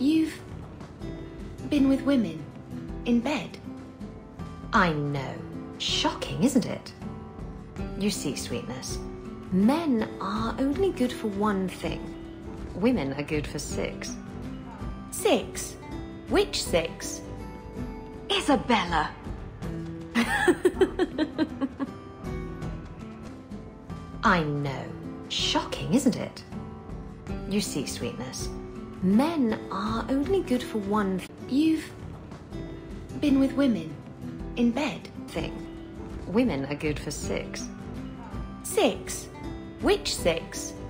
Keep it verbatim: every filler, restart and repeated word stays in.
You've been with women in bed? I know. Shocking, isn't it? You see, sweetness, men are only good for one thing. Women are good for six. Six? Which six? Isabela! I know. Shocking, isn't it? You see, sweetness, men are only good for one thing. You've been with women in bed? Thing. Women are good for six. Six? Which six?